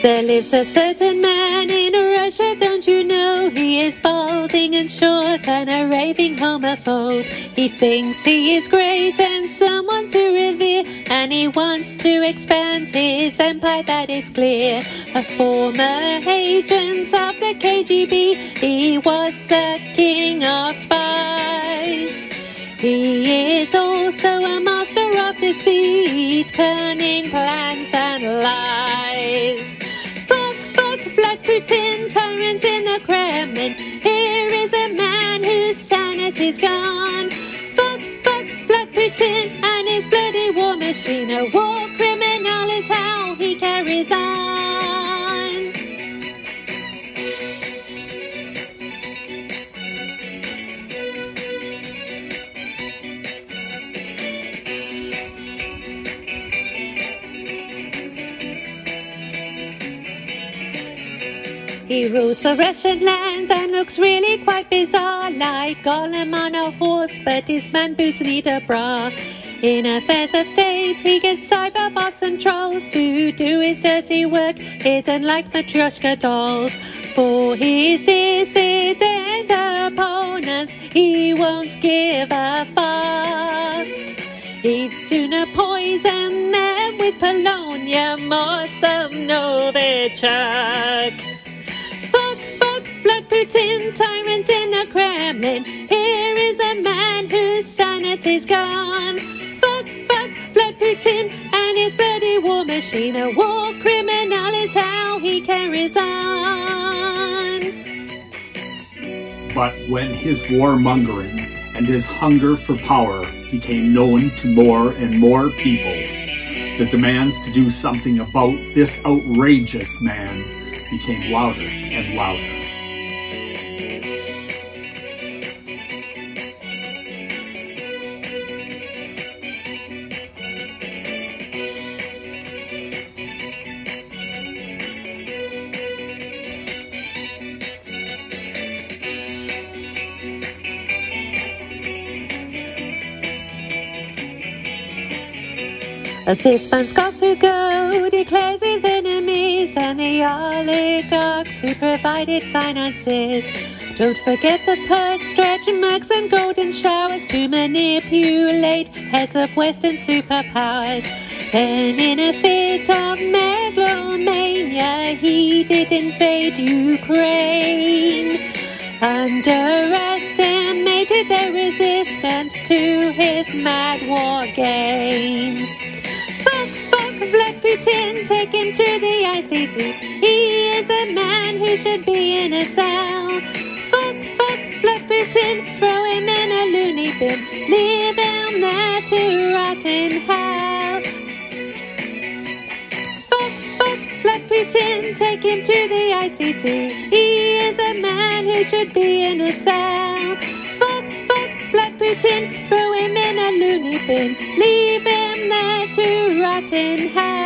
There lives a certain man in Russia, don't you know? He is balding and short and a raving homophobe. He thinks he is great and someone to revere, and he wants to expand his empire, that is clear. A former agent of the KGB, he was the king of spies. He is also a master of deceit, cunning plans and lies. Fuck Vlad Putin, tyrant in the Kremlin. Here is a man whose sanity's gone. Fuck Vlad Putin and his bloody war machine. A war criminal is how he carries on. He rules the Russian land and looks really quite bizarre, like Gollum on a horse, but his man boots need a bra. In affairs of state, he gets cyberbots and trolls to do his dirty work, hidden like Matryoshka dolls. For his dissident opponents, he won't give a fuck. He'd sooner poison them with polonium or some Novichok. Fuck Vlad Putin, tyrant in the Kremlin. Here is a man whose sanity's gone. Fuck Vlad Putin and his bloody war machine. A war criminal is how he carries on. But when his warmongering and his hunger for power became known to more and more people, the demands to do something about this outrageous man became louder and louder. This man's got to go, declares his enemies and the oligarchs who provided finances. Don't forget the perks, stretch marks and golden showers to manipulate heads of Western superpowers. Then in a fit of megalomania, he did invade Ukraine. Underestimated their resistance to his mad war games. Fuck Vlad Putin, take him to the ICC. He is a man who should be in a cell. Fuck Vlad Putin, throw him in a loony bin. Leave him there to rot in hell. Fuck Vlad Putin, take him to the ICC. He is a man who should be in a cell. Fuck Vlad Putin, throw him in a loony bin. Leave him there to rot in hell.